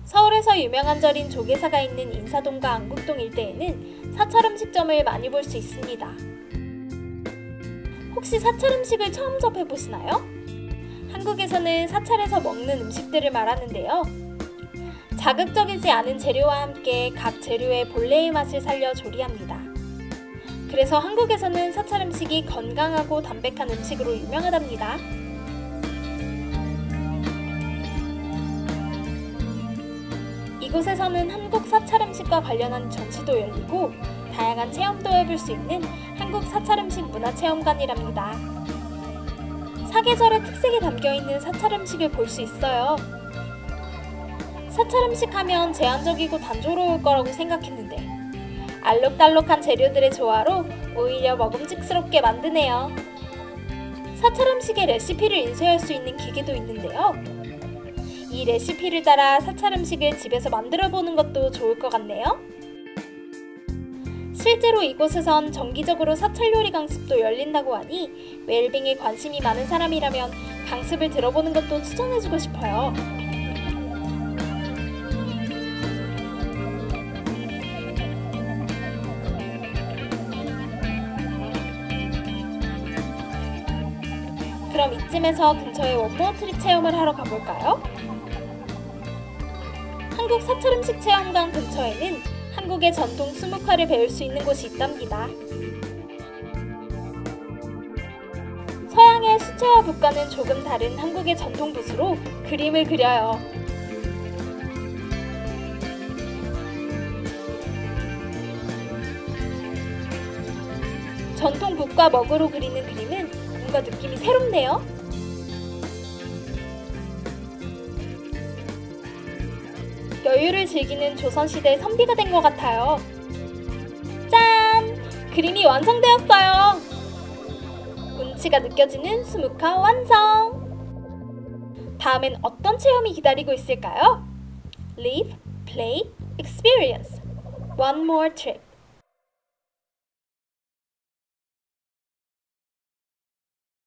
서울에서 유명한 절인 조계사가 있는 인사동과 안국동 일대에는 사찰 음식점을 많이 볼 수 있습니다. 혹시 사찰 음식을 처음 접해보시나요? 한국에서는 사찰에서 먹는 음식들을 말하는데요. 자극적이지 않은 재료와 함께 각 재료의 본래의 맛을 살려 조리합니다. 그래서 한국에서는 사찰 음식이 건강하고 담백한 음식으로 유명하답니다. 이곳에서는 한국 사찰 음식과 관련한 전시도 열리고 다양한 체험도 해볼 수 있는 한국 사찰 음식 문화체험관이랍니다. 사계절의 특색이 담겨있는 사찰 음식을 볼 수 있어요. 사찰 음식 하면 제한적이고 단조로울 거라고 생각했는데 알록달록한 재료들의 조화로 오히려 먹음직스럽게 만드네요. 사찰 음식의 레시피를 인쇄할 수 있는 기계도 있는데요. 이 레시피를 따라 사찰 음식을 집에서 만들어보는 것도 좋을 것 같네요. 실제로 이곳에선 정기적으로 사찰 요리 강습도 열린다고 하니 웰빙에 관심이 많은 사람이라면 강습을 들어보는 것도 추천해주고 싶어요. 그럼 이쯤에서 근처에 원모어 트립 체험을 하러 가볼까요? 한국 사찰 음식 체험관 근처에는 한국의 전통 수묵화를 배울 수 있는 곳이 있답니다. 서양의 수채화 붓과는 조금 다른 한국의 전통 붓으로 그림을 그려요. 전통 붓과 먹으로 그리는 그림은 뭔가 느낌이 새롭네요. 여유를 즐기는 조선시대 선비가 된 것 같아요. 짠! 그림이 완성되었어요! 운치가 느껴지는 수묵화 완성! 다음엔 어떤 체험이 기다리고 있을까요? Live, play, experience. One more trip.